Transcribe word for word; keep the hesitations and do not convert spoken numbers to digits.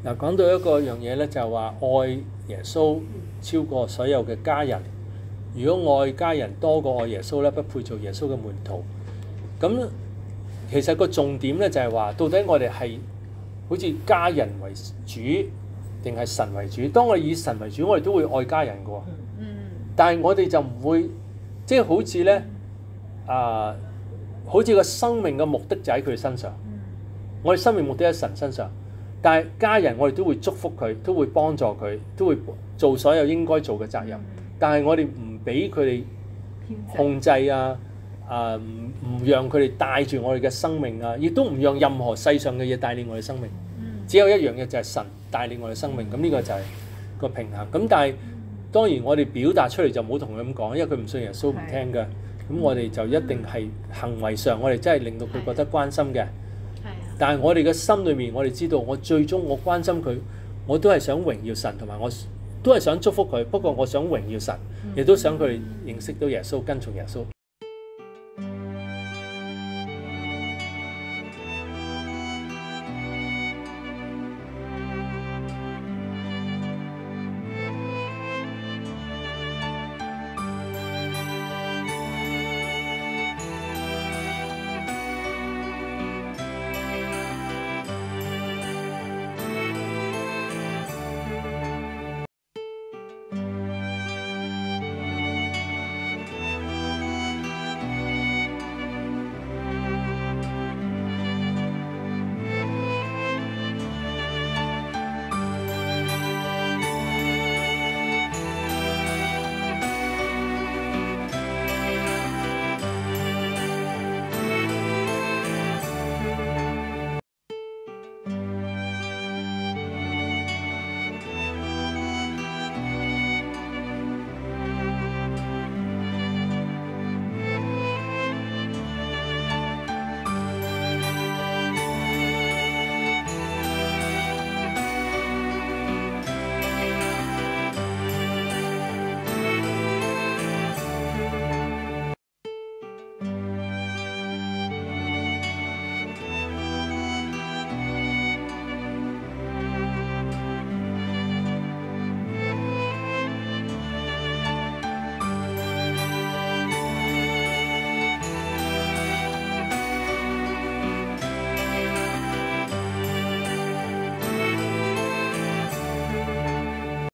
嗱，講到一個樣嘢咧，就係話愛耶穌超過所有嘅家人。如果愛家人多過愛耶穌咧，不配做耶穌嘅門徒。咁其實個重點咧就係話，到底我哋係好似家人為主，定係神為主？當我哋以神為主，我哋都會愛家人嘅喎。但係我哋就唔會，即係好似咧啊，好似個生命嘅目的就喺佢身上。我哋生命目的喺神身上，但係家人我哋都會祝福佢，都會幫助佢，都會做所有應該做嘅責任。但係我哋唔俾佢哋控制啊，啊唔唔讓佢哋帶住我哋嘅生命啊，亦都唔讓任何世上嘅嘢帶領我哋生命。只有一樣嘢就係神帶領我哋生命。咁呢個就係個平衡。咁但係當然我哋表達出嚟就唔好同佢咁講，因為佢唔信耶穌唔聽嘅。咁我哋就一定係行為上，我哋真係令到佢覺得關心嘅。但係我哋嘅心裏面，我哋知道我最終我關心佢，我都係想榮耀神，同埋我都係想祝福佢。不過我想榮耀神，亦都想佢哋認識到耶穌，跟從耶穌。